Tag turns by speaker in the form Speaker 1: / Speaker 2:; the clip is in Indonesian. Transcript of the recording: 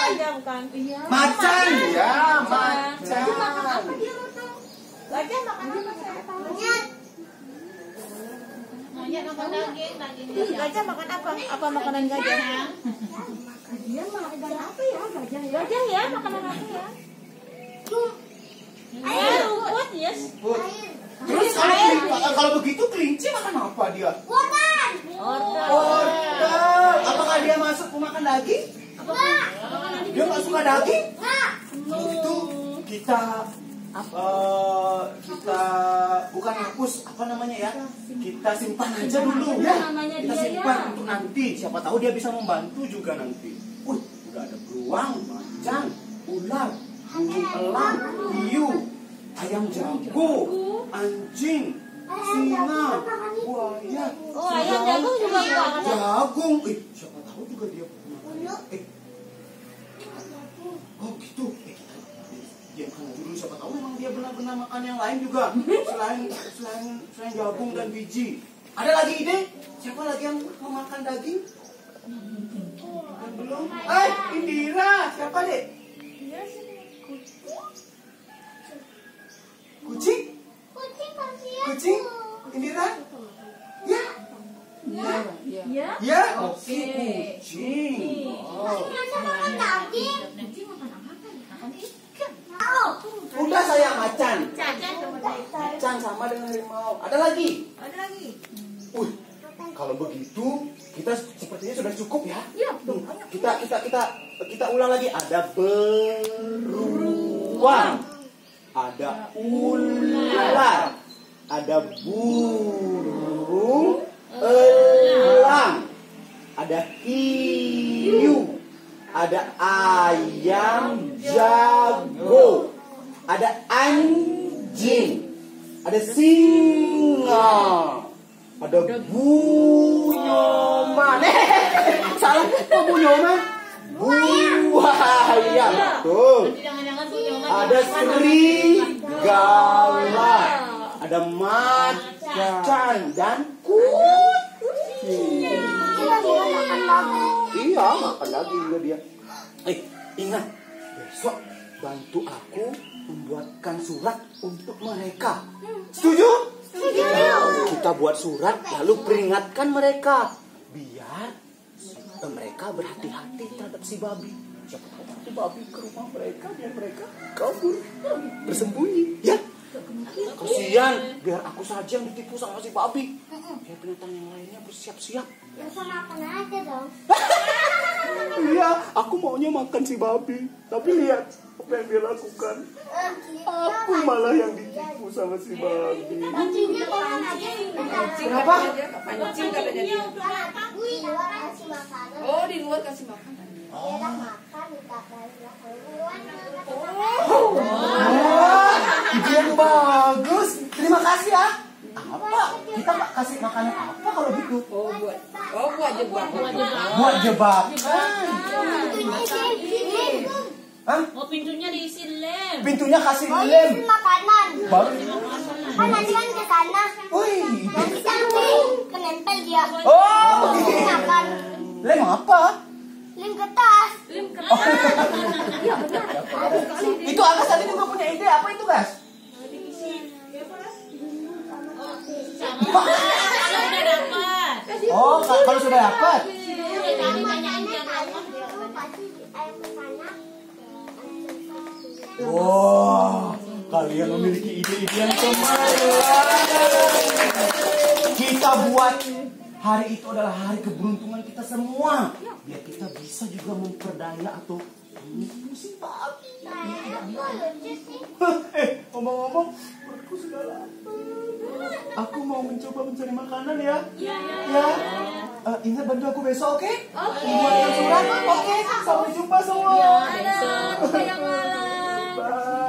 Speaker 1: Gajah bukan? Iya.
Speaker 2: Macan. Ya, macan.
Speaker 1: Gajah makan apa dia tuh? Gajah makan apa saya tahu?
Speaker 3: Monyet makan daging.
Speaker 1: Gajah makan apa? Apa makanan gajah? Dia makan apa ya gajah ya? Gajah ya makanan apa ya? Rumput ya.
Speaker 2: Terus kalau begitu kelinci makan apa dia?
Speaker 1: Wortel.
Speaker 2: Wortel. Apakah dia masuk makan daging?
Speaker 1: Enggak.
Speaker 2: Dia nggak suka daging?
Speaker 1: Enggak.
Speaker 2: Kalau gitu kita bukan hapus apa namanya ya? Kita simpan aja dulu ya. Kita simpan untuk nanti. Siapa tahu dia bisa membantu juga nanti. Udah ada beruang, macan, ular, burung elang, hiu, ayam jago, anjing, singa, buaya.
Speaker 1: Oh, ayam jagung juga makan.
Speaker 2: Jagung. Siapa tahu juga dia punya. Oh gitu. Dia makan aja dulu. Siapa tahu memang dia benar-benar makan yang lain juga selain jagung dan biji. Ada lagi ide? Siapa lagi yang memakan daging? Yang belum? Indira, siapa dek? Kucing? Kucing? Indira? Ya? Ya? Oke, kucing.
Speaker 1: Makan daging.
Speaker 2: Udah saya macan. Macan sama dengan harimau. Ada lagi? Kalau begitu kita sepertinya sudah cukup ya. Kita ulang lagi. Ada beruang, ada ular, ada burung elang, ada hiu, ada ayam jago, ada anjing, ada singa, ada bunyoman. Salah, kok bunyoman? Buaya. Betul. Ada serigala, ada macan dan kucing. Iya, makan lagi juga dia. Ingat, besok bantu aku membuatkan surat untuk mereka. Setuju? Kita buat surat lalu peringatkan mereka biar mereka berhati-hati terhadap si babi. Siapa tahu nanti babi ke rumah mereka biar mereka kabur bersembunyi. Ya, kasihan biar aku saja yang ditipu sama si babi. Biar binatang yang lainnya bersiap-siap.
Speaker 1: Sama makan aja dong.
Speaker 2: Iya, aku maunya makan si babi. Tapi lihat apa yang dia lakukan. Aku malah yang ditipu sama si babi.
Speaker 1: Pancingnya koran aja.
Speaker 2: Kenapa?
Speaker 3: Pancing katanya dia.
Speaker 1: Di luar kasih makanan.
Speaker 3: Oh, di luar kasih makanan.
Speaker 1: Dia makan dikasih
Speaker 2: Ide yang bagus. Terima kasih ya. Apa? Kita kasih makanan apa kalau gitu?
Speaker 3: Buat jebakan.
Speaker 2: Buat jebakan. Hah?
Speaker 4: Oh, pintunya diisi lem.
Speaker 2: Pintunya kasih lem.
Speaker 1: makanan.
Speaker 2: Baru.
Speaker 1: Kan nanti kan ke sana.
Speaker 2: Wih.
Speaker 1: Nanti kan kenempel dia.
Speaker 2: Oh,
Speaker 1: Makan.
Speaker 2: lem apa?
Speaker 1: Lem kertas.
Speaker 2: Itu Agas tadi juga punya ide. Apa itu, Gas?
Speaker 4: Kalau udah dapat.
Speaker 2: Oh, kalau sudah dapat. Wow, kalian memiliki ide-ide yang cemerlang. Kita buat hari itu adalah hari keberuntungan kita semua. Biar kita bisa juga memperdaya atau menipu si babi. Ngomong-ngomong, perutku sudah lapar. Aku mau mencoba mencari makanan ya. Ya. Ingat bantu aku besok, oke? Buatkan surat, oke? Sampai jumpa semua.
Speaker 4: Sampai yang malam.
Speaker 2: Bye.